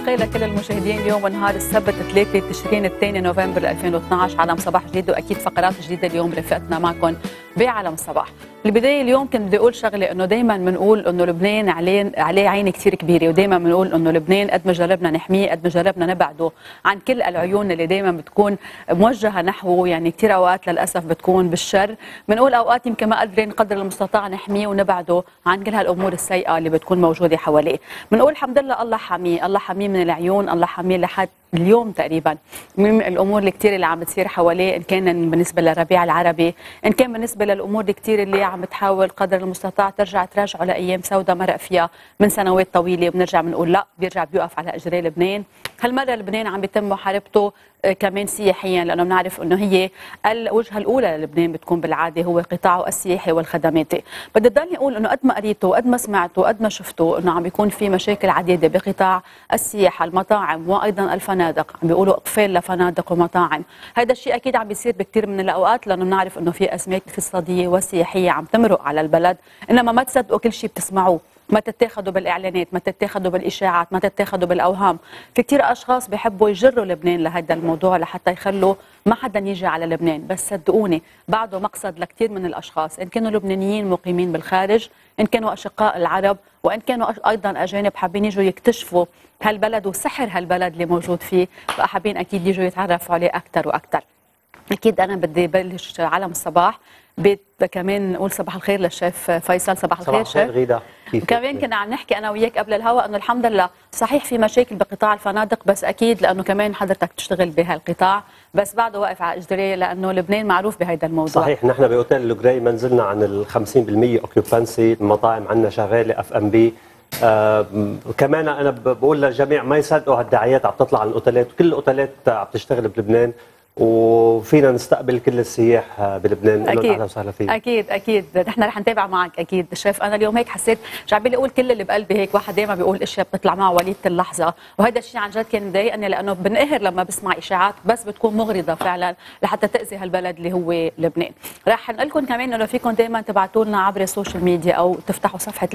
الخير لكل المشاهدين. اليوم ونهار السبت 3 تشرين الثاني نوفمبر 2012 عالم صباح جديد واكيد فقرات جديده اليوم رفقتنا معكم بعالم الصباح. بالبدايه اليوم كنت بدي اقول شغله انه دائما بنقول انه لبنان عليه عين كثير كبيره، ودائما بنقول انه لبنان قد ما جربنا نحميه قد ما جربنا نبعده عن كل العيون اللي دائما بتكون موجهه نحوه، يعني كثير اوقات للاسف بتكون بالشر، بنقول اوقات يمكن ما قادرين قدر المستطاع نحميه ونبعده عن كل هالامور السيئه اللي بتكون موجوده حواليه. بنقول الحمد لله الله حاميه، الله حاميه من العيون، الله حاميه لحد اليوم تقريبا من الامور الكثير اللي عم بتصير حواليه، ان كان بالنسبه للربيع العربي، ان كان بالنسبه للامور الكثير اللي عم بتحاول قدر المستطاع ترجع تراجعه لايام سوداء مرق فيها من سنوات طويله، وبنرجع بنقول لا بيرجع بيوقف على اجري لبنان. هالمره لبنان عم بيتم محاربته كمان سياحيا، لانه بنعرف انه هي الوجهه الاولى للبنان بتكون بالعاده هو قطاعه السياحي والخدماتي. بدي ضلني اقول انه قد ما قريته وقد ما سمعته وقد ما شفته انه عم بيكون في مشاكل عديده بقطاع السياحه، المطاعم وايضا الفنادق، عم بيقولوا اقفال لفنادق ومطاعم. هذا الشيء اكيد عم بيصير بكثير من الاوقات، لانه بنعرف انه في ازمات اقتصاديه وسياحيه عم تمرق على البلد، انما ما تصدقوا كل شيء بتسمعوه، ما تتاخدوا بالاعلانات، ما تتاخدوا بالاشاعات، ما تتاخدوا بالاوهام. في كثير اشخاص بيحبوا يجروا لبنان لهذا الموضوع لحتى يخلوا ما حدا يجي على لبنان، بس صدقوني بعده مقصد لكثير من الاشخاص، ان كانوا لبنانيين مقيمين بالخارج، ان كانوا اشقاء العرب، وان كانوا ايضا اجانب حابين يجوا يكتشفوا هالبلد وسحر هالبلد اللي موجود فيه، فحابين اكيد يجوا يتعرفوا عليه اكثر واكثر. اكيد انا بدي بلش عالم الصباح كمان نقول صباح الخير للشيف فيصل. صباح الخير شيف غيدا. كمان كنا عم نحكي انا وياك قبل الهواء انه الحمد لله صحيح في مشاكل بقطاع الفنادق، بس اكيد لانه كمان حضرتك تشتغل بهالقطاع، بس بعده واقف على اجريه لانه لبنان معروف بهذا الموضوع. صحيح، نحن باوتيل لوغراي ما نزلنا عن ال 50% اوكيوبانسي، المطاعم عندنا شغاله اف ام بي. كمان انا بقول للجميع ما يصدقوا هالدعايات عم تطلع عن الاوتيلات، كل الاوتيلات عم تشتغل بلبنان وفينا نستقبل كل السياح بلبنان. اكيد اهلا وسهلا فيك. اكيد نحن رح نتابع معك اكيد شيف. انا اليوم هيك حسيت جعبالي اقول كل اللي بقلبي، هيك واحد دائما بيقول اشياء بتطلع معه وليده اللحظه، وهذا الشيء عن جد كان مضايقني لانه بنقهر لما بسمع اشاعات بس بتكون مغرضه فعلا لحتى تاذي هالبلد اللي هو لبنان. رح نقول لكم كمان انه فيكم دائما تبعتوا لنا عبر السوشيال ميديا او تفتحوا صفحه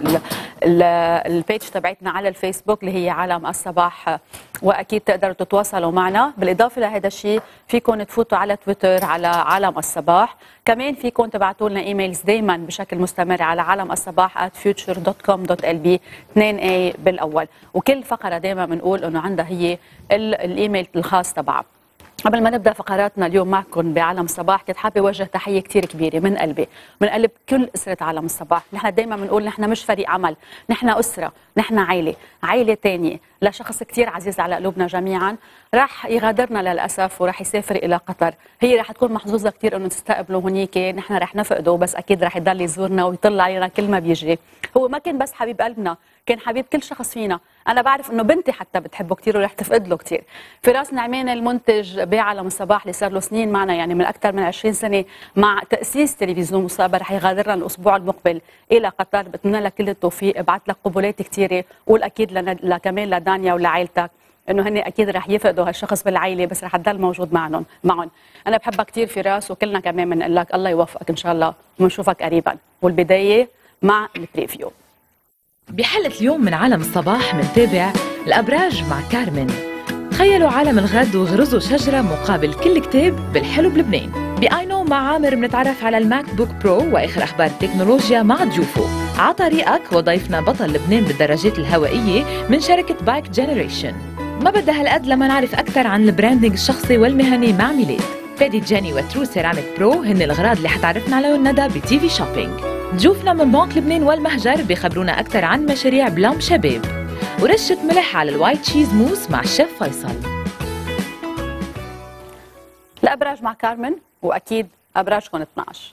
البيج تبعتنا على الفيسبوك اللي هي عالم الصباح، واكيد تقدروا تتواصلوا معنا. بالاضافه لهذا الشيء فيكم تفوتوا على تويتر على عالم الصباح، كمان فيكم تبعتوا لنا ايميلز دائما بشكل مستمر على عالم الصباح @future.com.lb 2A بالاول، وكل فقره دائما بنقول انه عندها هي الايميل الخاص تبعها. قبل ما نبدا فقراتنا اليوم معكم بعالم الصباح كنت حابه اوجه تحيه كثير كبيره من قلبي، من قلب كل اسره عالم الصباح. نحن دائما بنقول نحن مش فريق عمل، نحن اسره، نحن عائله ثانيه لشخص كثير عزيز على قلوبنا جميعا، راح يغادرنا للاسف وراح يسافر الى قطر. هي راح تكون محظوظه كثير انه تستقبله هنيك، نحن راح نفقده بس اكيد راح يضل يزورنا ويطلع علينا كل ما بيجي. هو ما كان بس حبيب قلبنا، كان حبيب كل شخص فينا. انا بعرف انه بنتي حتى بتحبه كثير ورح تفقد له كثير. فراس نعمان المنتج بعالم الصباح اللي صار له سنين معنا، يعني من اكثر من 20 سنه مع تاسيس تلفزيون مستقبل، رح يغادرنا الاسبوع المقبل الى قطر. بتمنى لك كل التوفيق، ابعث لك قبولات كثيره، قول اكيد كمان لدانيا ولعائلتك انه هن اكيد رح يفقدوا هالشخص بالعائله بس رح تضل موجود معهم. انا بحبك كثير فراس، وكلنا كمان بنقول لك الله يوفقك ان شاء الله ونشوفك قريبا. والبدايه مع البريفيو. بحلقة اليوم من عالم الصباح منتابع الأبراج مع كارمن. تخيلوا عالم الغد وغرزوا شجرة مقابل كل كتاب بالحلو بلبنان. بآينو مع عامر بنتعرف على الماك بوك برو وآخر أخبار التكنولوجيا مع ضيوفه. على طريقك وضيفنا بطل لبنان بالدراجات الهوائية من شركة بايك جنريشن. ما بدها هالقد لما نعرف أكثر عن البراندنج الشخصي والمهني مع ميلاد. بادي جاني وترو سيراميك برو هن الأغراض اللي حتعرفنا عليهم ندى بتي في شوبينج. ضيوفنا من بنك لبنان والمهجر بيخبرونا أكثر عن مشاريع بلام شباب، ورشة ملح على الوايت تشيز موس مع الشيف فيصل. الأبراج مع كارمن، وأكيد أبراجكم 12.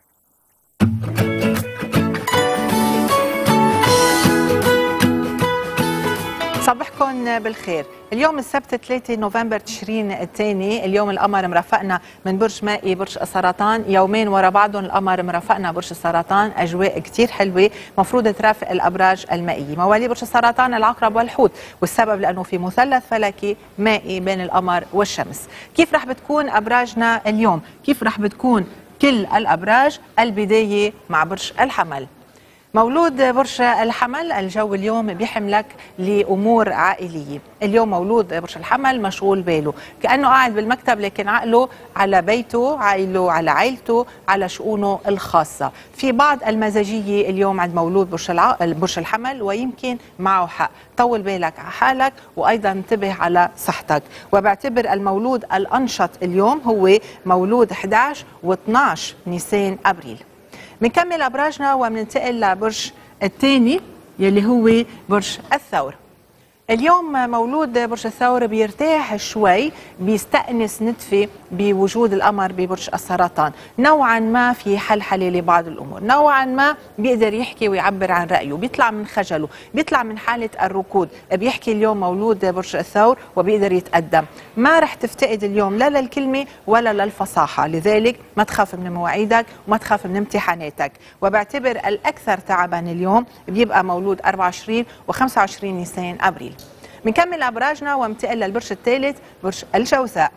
صبحكم بالخير. اليوم السبت 3 نوفمبر تشرين الثاني، اليوم القمر مرافقنا من برج مائي برج السرطان، يومين ورا بعضهم القمر مرافقنا برج السرطان، اجواء كثير حلوه مفروض ترافق الابراج المائيه. مواليد برج السرطان العقرب والحوت، والسبب لانه في مثلث فلكي مائي بين القمر والشمس. كيف رح بتكون ابراجنا اليوم؟ كيف رح بتكون كل الابراج؟ البدايه مع برج الحمل. مولود برج الحمل، الجو اليوم بيحملك لأمور عائلية. اليوم مولود برج الحمل مشغول باله، كأنه قاعد بالمكتب لكن عقله على بيته، عقله على عائلته، على شؤونه الخاصة. في بعض المزاجية اليوم عند مولود برج الحمل، ويمكن معه حق. طول بالك على حالك، وأيضا انتبه على صحتك. وبعتبر المولود الأنشط اليوم هو مولود 11 و12 نيسان أبريل. بنكمل أبراجنا وبننتقل لبرج الثاني يلي هو برج الثور. اليوم مولود برج الثور بيرتاح شوي، بيستأنس ندفة بوجود القمر ببرج السرطان، نوعا ما في حلحلة لبعض الأمور، نوعا ما بيقدر يحكي ويعبر عن رأيه، بيطلع من خجله، بيطلع من حالة الركود. بيحكي اليوم مولود برج الثور وبيقدر يتقدم. ما رح تفتقد اليوم لا للكلمة ولا للفصاحة، لذلك ما تخاف من مواعيدك وما تخاف من امتحاناتك. وبعتبر الأكثر تعبا اليوم بيبقى مولود 24 و25 نيسان أبريل. بنكمل أبراجنا وانتقل للبرج الثالث، برج الجوزاء.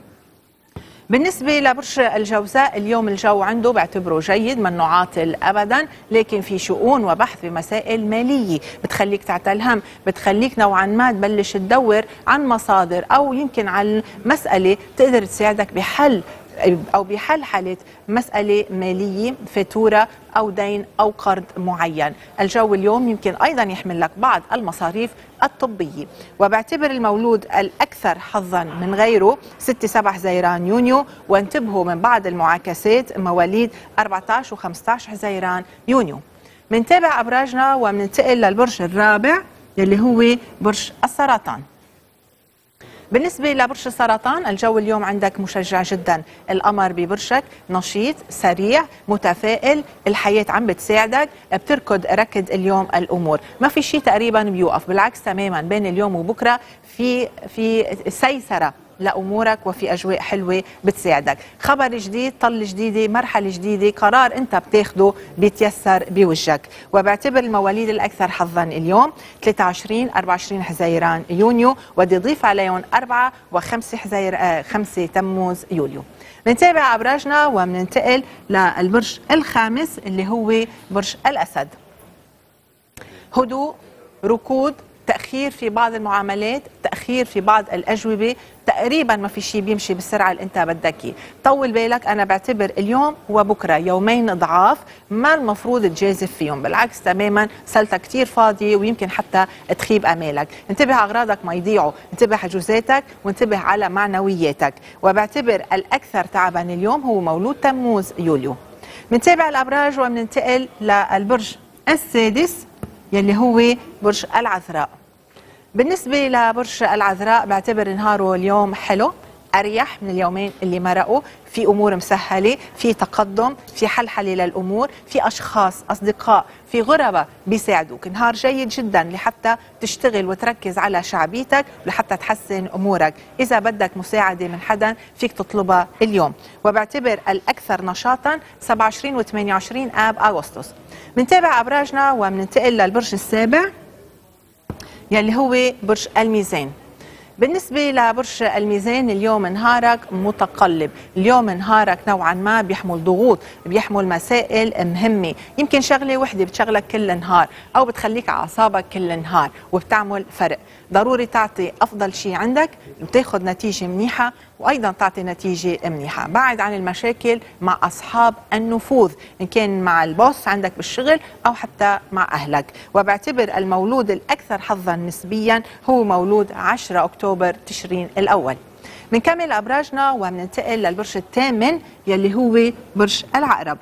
بالنسبة لبرج الجوزاء اليوم الجو عنده بعتبره جيد، منه عاطل أبدا، لكن في شؤون وبحث بمسائل مالية بتخليك تعتل هم، بتخليك نوعا ما تبلش تدور عن مصادر أو يمكن عن مسألة تقدر تساعدك بحل أو بحلحلة مسألة مالية، فاتورة أو دين أو قرض معين. الجو اليوم يمكن أيضا يحمل لك بعض المصاريف الطبية. وبعتبر المولود الأكثر حظا من غيره 6-7 حزيران يونيو، وانتبهوا من بعض المعاكسات مواليد 14 و15 حزيران يونيو. منتابع أبراجنا ومننتقل للبرج الرابع يلي هو برج السرطان. بالنسبة لبرج السرطان الجو اليوم عندك مشجع جدا، القمر ببرجك نشيط سريع متفائل، الحياة عم بتساعدك، بتركض ركض اليوم الأمور، ما في شيء تقريبا بيوقف، بالعكس تماما بين اليوم وبكرة في سيسرة لأمورك وفي أجواء حلوة بتساعدك. خبر جديد، طل جديدة، مرحلة جديدة، قرار أنت بتاخده بيتيسر بوجهك. وبعتبر المواليد الأكثر حظا اليوم 23-24 حزيران يونيو، ودي ضيف عليهم 4 و5 تموز يوليو. بنتابع أبراجنا وبننتقل للبرج الخامس اللي هو برج الأسد. هدوء، ركود، تأخير في بعض المعاملات، تأخير في بعض الأجوبة، تقريبا ما في شيء بيمشي بالسرعة اللي انت بدك اياه. طول بالك، انا بعتبر اليوم وبكره يومين ضعاف ما المفروض تجازف فيهم، بالعكس تماما سلتك كثير فاضية ويمكن حتى تخيب امالك. انتبه على اغراضك ما يضيعوا، انتبه على جزاتك وانتبه على معنوياتك. وبعتبر الاكثر تعبا اليوم هو مولود تموز يوليو. بنتابع الابراج وبننتقل للبرج السادس يلي هو برج العذراء. بالنسبة لبرج العذراء بعتبر نهاره اليوم حلو، أريح من اليومين اللي مرقوا، في أمور مسهلة، في تقدم، في حلحلة للأمور، في أشخاص أصدقاء، في غرباء بيساعدوك. نهار جيد جدا لحتى تشتغل وتركز على شعبيتك ولحتى تحسن أمورك. إذا بدك مساعدة من حدا فيك تطلبها اليوم. وبعتبر الأكثر نشاطا 27 و28 آب أغسطس. بنتابع أبراجنا وبننتقل للبرج السابع يلي هو برج الميزان. بالنسبة لبرج الميزان اليوم نهارك متقلب، اليوم نهارك نوعا ما بيحمل ضغوط، بيحمل مسائل مهمة، يمكن شغلة وحدة بتشغلك كل نهار أو بتخليك على أعصابك كل نهار وبتعمل فرق. ضروري تعطي أفضل شيء عندك وبتاخد نتيجة منيحة، وأيضا تعطي نتيجة منيحة. بعد عن المشاكل مع أصحاب النفوذ، إن كان مع البوس عندك بالشغل أو حتى مع أهلك. وبعتبر المولود الأكثر حظا نسبيا هو مولود 10 أكتوبر تشرين الأول. بنكمل أبراجنا وبننتقل للبرج الثامن يلي هو برج العقرب.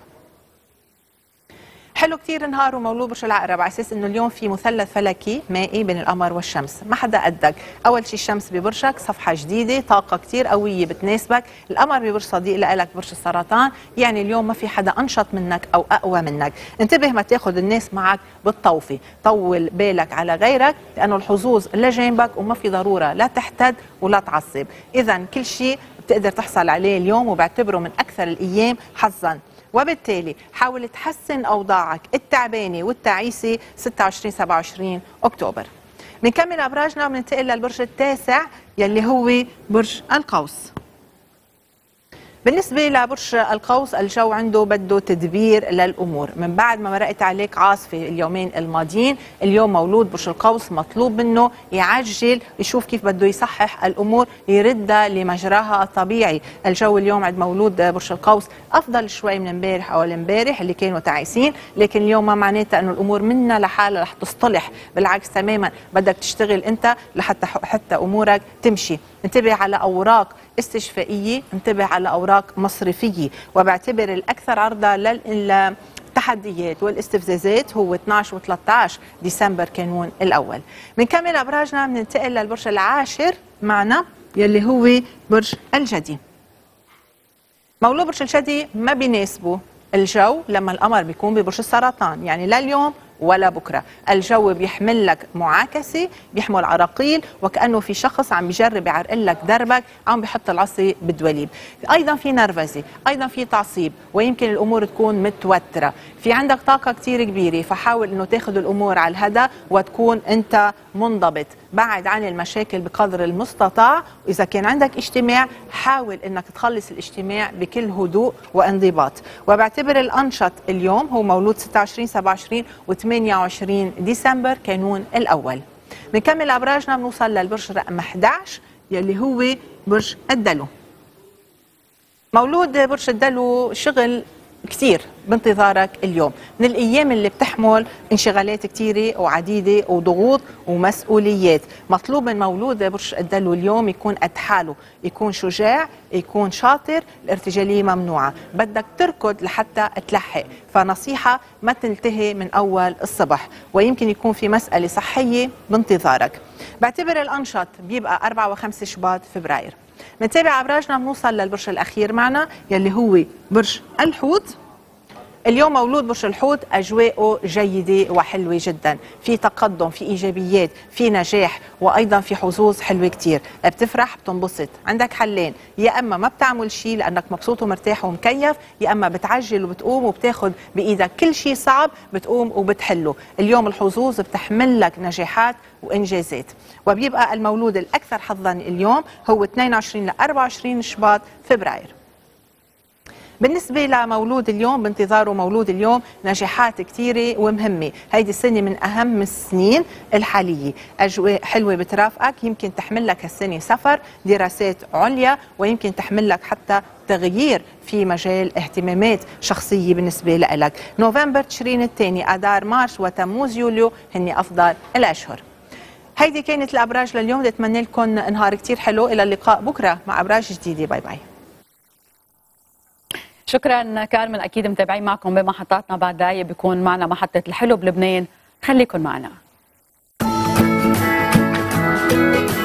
حلو كتير نهار ومولود برج العقرب على اساس انه اليوم في مثلث فلكي مائي بين القمر والشمس، ما حدا قدك. اول شيء الشمس ببرجك، صفحه جديده، طاقه كتير قويه بتناسبك. القمر ببرج صديق لك برج السرطان، يعني اليوم ما في حدا انشط منك او اقوى منك. انتبه ما تاخذ الناس معك بالطوفه، طول بالك على غيرك لانه الحظوظ لجانبك وما في ضروره لا تحتد ولا تعصب. اذا كل شيء بتقدر تحصل عليه اليوم وبعتبره من اكثر الايام حظا. وبالتالي حاول تحسن أوضاعك التعبانة والتعيسة 26-27 أكتوبر. بنكمل أبراجنا وبننتقل للبرج التاسع يلي هو برج القوس. بالنسبة لبرج القوس الجو عنده بده تدبير للأمور من بعد ما مرقت عليك عاصفة اليومين الماضيين. اليوم مولود برج القوس مطلوب منه يعجل يشوف كيف بده يصحح الأمور يردها لمجراها الطبيعي. الجو اليوم عند مولود برج القوس أفضل شوي من امبارح أو امبارح اللي كانوا تعيسين، لكن اليوم ما معناتها أنه الأمور منها لحالها رح تصطلح، بالعكس تماما بدك تشتغل أنت حتى أمورك تمشي. انتبه على أوراق استشفائية، انتبه على أوراق مصرفية، وبعتبر الأكثر عرضة للتحديات والاستفزازات هو 12 و13 ديسمبر كانون الأول. بنكمل أبراجنا، بننتقل للبرج العاشر معنا يلي هو برج الجدي. مولود برج الجدي ما بيناسبه الجو لما القمر بيكون ببرج السرطان، يعني لا اليوم ولا بكره. الجو بيحمل لك معاكسه، بيحمل عراقيل، وكانه في شخص عم بيجرب يعرقل لك دربك، عم بيحط العصي بالدواليب. ايضا في نرفزه، ايضا في تعصيب، ويمكن الامور تكون متوتره. في عندك طاقه كثير كبيره، فحاول انه تاخذ الامور على الهدى وتكون انت منضبط. بعد عن المشاكل بقدر المستطاع، واذا كان عندك اجتماع حاول انك تخلص الاجتماع بكل هدوء وانضباط. وبعتبر الانشط اليوم هو مولود 26 27 و28 ديسمبر كانون الاول. بنكمل ابراجنا، بنوصل للبرج رقم 11 يلي هو برج الدلو. مولود برج الدلو شغل كثير بانتظارك اليوم، من الايام اللي بتحمل انشغالات كثيره وعديده وضغوط ومسؤوليات. مطلوب من مولود برج الدلو اليوم يكون قد حاله، يكون شجاع، يكون شاطر. الارتجاليه ممنوعه، بدك تركض لحتى تلحق، فنصيحه ما تنتهي من اول الصبح، ويمكن يكون في مساله صحيه بانتظارك. بعتبر الانشط بيبقى 4 و5 شباط فبراير. بنتابع ابراجنا، بنوصل للبرج الاخير معنا يلي هو برج الحوت. اليوم مولود برج الحوت اجواءه جيده وحلوه جدا، في تقدم، في ايجابيات، في نجاح، وايضا في حظوظ حلوه كثير. بتفرح، بتنبسط. عندك حلين، يا اما ما بتعمل شيء لانك مبسوط ومرتاح ومكيف، يا اما بتعجل وبتقوم وبتاخذ بايدك كل شيء صعب بتقوم وبتحله. اليوم الحظوظ بتحمل لك نجاحات وانجازات. وبيبقى المولود الاكثر حظا اليوم هو 22 ل 24 شباط فبراير. بالنسبة لمولود اليوم، بانتظاره مولود اليوم نجاحات كثيرة ومهمة. هيدي السنة من أهم السنين الحالية، أجواء حلوة بترافقك، يمكن تحمل لك هالسنة سفر، دراسات عليا، ويمكن تحمل لك حتى تغيير في مجال اهتمامات شخصية بالنسبة لك. نوفمبر تشرين الثاني، أذار مارس وتموز يوليو هن أفضل الأشهر. هيدي كانت الأبراج لليوم، بتمنى لكم نهار كثير حلو. إلى اللقاء بكرة مع أبراج جديدة. باي باي. شكرا كارمن، اكيد متابعين معكم بمحطاتنا. بعد دقايق بيكون معنا محطة الحلو بلبنان، خليكن معنا.